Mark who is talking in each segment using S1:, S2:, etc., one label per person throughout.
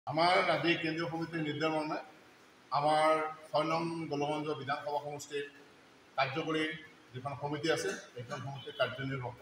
S1: আমাৰ আজি কেন্দ্ৰীয় সমিতিৰ নিৰ্দেশ মৰ্মে আমাৰ ৬ নং দলগঞ্জ বিধানসভা সমষ্টিৰ কাৰ্যকৰী যিখন সমিতি আছে এইখন সমিতিৰ কাৰ্যনিৰ্বাহক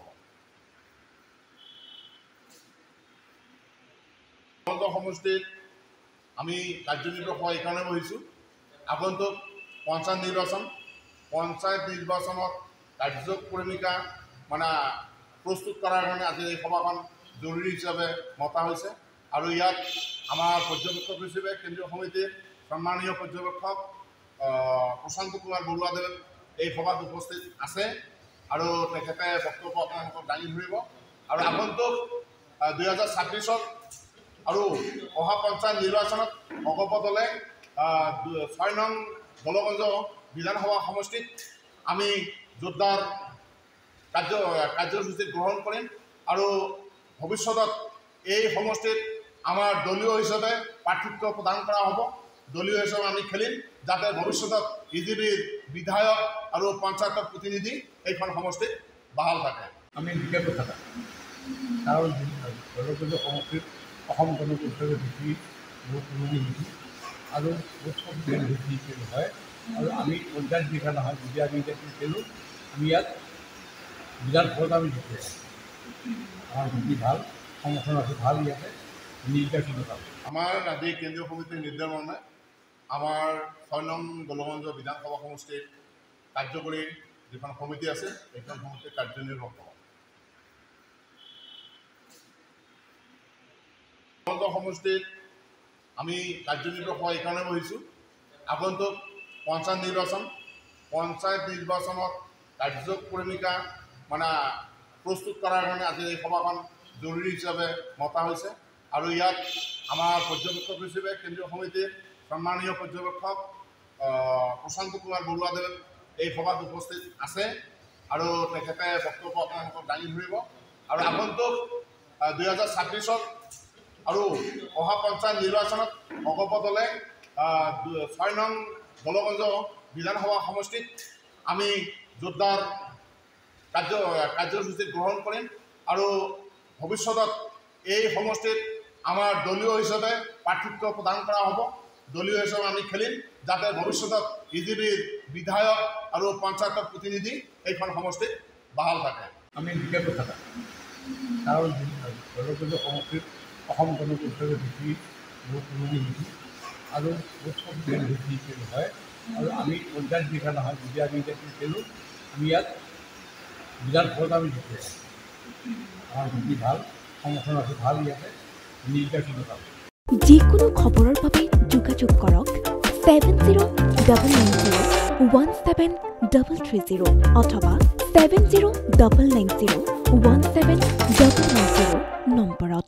S1: দলগঞ্জ সমষ্টিত আমি কাৰ্যনিৰ্বাহক হোৱা এইকাৰণে বহিছোঁ আগন্তুক পঞ্চায়ত নিৰ্বাচনত কাৰ্যক্ৰমিকা প্ৰস্তুত কৰাৰ কাৰণে আজি এই সভাখন জৰুৰী হিচাপে মতা হৈছে আৰু ইয়াত আমাৰ পৰ্যবেক্ষক হিচাপে কেন্দ্ৰীয় সমিতিৰ সন্মানীয় পৰ্যবেক্ষক প্ৰশান্ত কুমাৰ বৰুৱাদেৱ এই সভাত উপস্থিত আছে আৰু তেখেতে বক্তব্য আপোনালোকক দাঙি ধৰিব আৰু আগন্তুক 2026 আৰু অহা পঞ্চায়ত নিৰ্বাচনত অগপ দলে ৬ নং দলগঞ্জ বিধানসভা সমষ্টিত আমি জোৰদাৰ কাৰ্যসূচী গ্ৰহণ কৰিম আৰু ভৱিষ্যতত এই সমষ্টিত আমাৰ দলীয় হিচাপে প্ৰাৰ্থিত্ব প্ৰদান কৰা হ'ব দলীয় হিচাপে আমি খেলিম যাতে ভৱিষ্যতত ইজিবিৰ বিধায়ক আৰু পঞ্চায়তৰ প্ৰতিনিধি এইখন সমষ্টিত বাহাল থাকে
S2: আমি বিশেষ কথা কাৰণ দলগঞ্জ সমষ্টিত অসম গণ পৰিষদৰ ভিত্তি বহুত পুৰণি নীতি আৰু বহুত শক্তিশালী ভিত্তি হয় আৰু আমি পঞ্চায়ত বিঘা নহয় যদি আমি এতিয়া খেলোঁ আমি ইয়াত বিধানসভাত আমি জিকি আছোঁ আমাৰ ভিত্তি ভাল সংগঠন আছে ভাল ইয়াতে
S1: আমাৰ আজি কেন্দ্ৰীয় সমিতিৰ নিৰ্দেশ মৰ্মে আমাৰ ৬ নং দলগঞ্জ বিধানসভা সমষ্টিৰ কাৰ্যকৰী যিখন সমিতি আছে এইখন সমিতিৰ কাৰ্যনিৰ্বাহক দলগঞ্জ সমষ্টিত আমি কাৰ্যনিৰ্বাহক হোৱা এইকাৰণে বহিছোঁ আগন্তুক পঞ্চায়ত নিৰ্বাচনত কাৰ্যক্ৰমিকা প্ৰস্তুত কৰাৰ কাৰণে আজি এই সভাখন জৰুৰী হিচাপে মতা হৈছে আৰু ইয়াত আমাৰ পৰ্যবেক্ষক হিচাপে কেন্দ্ৰীয় সমিতিৰ সন্মানীয় পৰ্যবেক্ষক প্ৰশান্ত কুমাৰ বৰুৱাদেৱ এই সভাত উপস্থিত আছে আৰু তেখেতে বক্তব্য আপোনালোকক দাঙি ধৰিব আৰু আগন্তুক 2026 আৰু অহা পঞ্চায়ত নিৰ্বাচনত অগপ দলে ৬ নং দলগঞ্জ বিধানসভা সমষ্টিত আমি জোৰদাৰ কাৰ্যসূচী গ্ৰহণ কৰিম আৰু ভৱিষ্যতত এই সমষ্টিত আমাৰ দলীয় হিচাপে প্ৰাৰ্থিত্ব প্ৰদান কৰা হ'ব দলীয় হিচাপে আমি খেলিম যাতে ভৱিষ্যতত ইজিবিৰ বিধায়ক আৰু পঞ্চায়তৰ প্ৰতিনিধি এইখন সমষ্টিত বাহাল থাকে
S2: আমি বিশেষ কথা কাৰণ দলগঞ্জ সমষ্টিত অসম গণ পৰিষদৰ ভিত্তি বহুত পুৰণি নীতি আৰু বহুত শক্তিশালী ভিত্তি হয় আৰু আমি পঞ্চায়ত বিঘা নহয় যদি আমি এতিয়া খেলোঁ আমি ইয়াত বিধানসভাত আমি জিকি আছোঁ আমাৰ ভিত্তি ভাল সংগঠন আছে ভাল ইয়াতে
S3: যিকোনো খবৰৰ বাবে যোগাযোগ কৰক 7099017330 অথবা 7099017390 নম্বৰত।